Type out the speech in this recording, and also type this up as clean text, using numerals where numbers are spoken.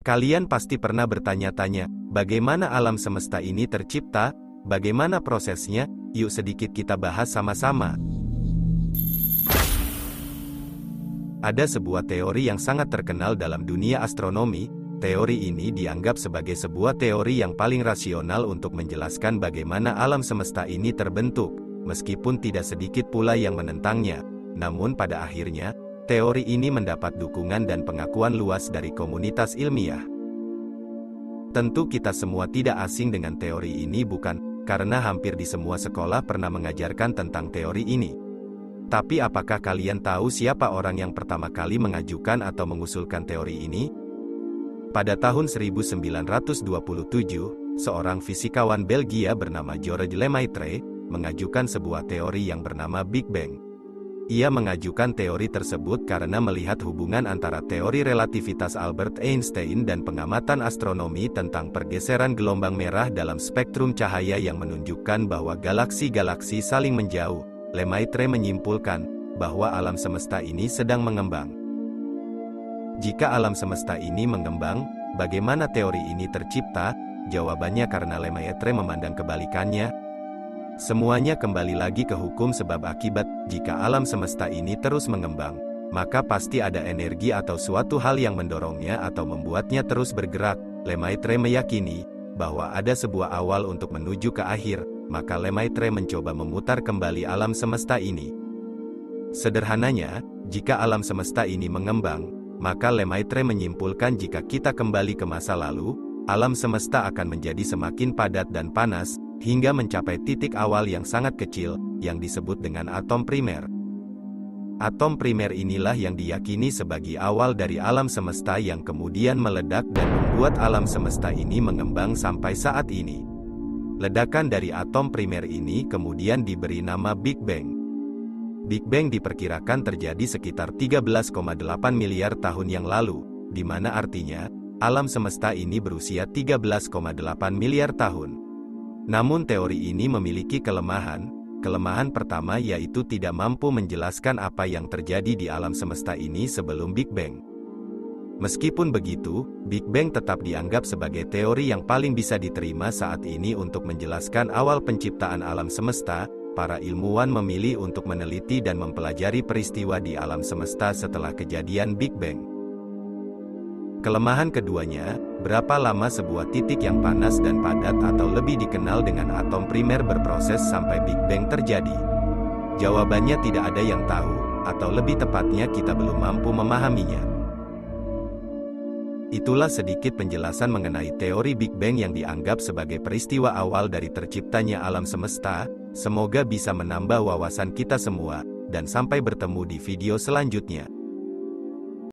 Kalian pasti pernah bertanya-tanya, bagaimana alam semesta ini tercipta? Bagaimana prosesnya? Yuk sedikit kita bahas sama-sama. Ada sebuah teori yang sangat terkenal dalam dunia astronomi. Teori ini dianggap sebagai sebuah teori yang paling rasional untuk menjelaskan bagaimana alam semesta ini terbentuk, meskipun tidak sedikit pula yang menentangnya. Namun pada akhirnya, teori ini mendapat dukungan dan pengakuan luas dari komunitas ilmiah. Tentu kita semua tidak asing dengan teori ini, bukan? Karena hampir di semua sekolah pernah mengajarkan tentang teori ini. Tapi apakah kalian tahu siapa orang yang pertama kali mengajukan atau mengusulkan teori ini? Pada tahun 1927, seorang fisikawan Belgia bernama Georges Lemaitre mengajukan sebuah teori yang bernama Big Bang. Ia mengajukan teori tersebut karena melihat hubungan antara teori relativitas Albert Einstein dan pengamatan astronomi tentang pergeseran gelombang merah dalam spektrum cahaya yang menunjukkan bahwa galaksi-galaksi saling menjauh. Lemaitre menyimpulkan bahwa alam semesta ini sedang mengembang. Jika alam semesta ini mengembang, bagaimana teori ini tercipta? Jawabannya karena Lemaitre memandang kebalikannya. Semuanya kembali lagi ke hukum sebab akibat. Jika alam semesta ini terus mengembang, maka pasti ada energi atau suatu hal yang mendorongnya atau membuatnya terus bergerak. Lemaitre meyakini bahwa ada sebuah awal untuk menuju ke akhir, maka Lemaitre mencoba memutar kembali alam semesta ini. Sederhananya, jika alam semesta ini mengembang, maka Lemaitre menyimpulkan jika kita kembali ke masa lalu, alam semesta akan menjadi semakin padat dan panas, hingga mencapai titik awal yang sangat kecil, yang disebut dengan atom primer. Atom primer inilah yang diyakini sebagai awal dari alam semesta yang kemudian meledak dan membuat alam semesta ini mengembang sampai saat ini. Ledakan dari atom primer ini kemudian diberi nama Big Bang. Big Bang diperkirakan terjadi sekitar 13,8 miliar tahun yang lalu, di mana artinya, alam semesta ini berusia 13,8 miliar tahun. Namun teori ini memiliki kelemahan. Kelemahan pertama yaitu tidak mampu menjelaskan apa yang terjadi di alam semesta ini sebelum Big Bang. Meskipun begitu, Big Bang tetap dianggap sebagai teori yang paling bisa diterima saat ini untuk menjelaskan awal penciptaan alam semesta. Para ilmuwan memilih untuk meneliti dan mempelajari peristiwa di alam semesta setelah kejadian Big Bang. Kelemahan keduanya, berapa lama sebuah titik yang panas dan padat atau lebih dikenal dengan atom primer berproses sampai Big Bang terjadi? Jawabannya tidak ada yang tahu, atau lebih tepatnya kita belum mampu memahaminya. Itulah sedikit penjelasan mengenai teori Big Bang yang dianggap sebagai peristiwa awal dari terciptanya alam semesta. Semoga bisa menambah wawasan kita semua, dan sampai bertemu di video selanjutnya.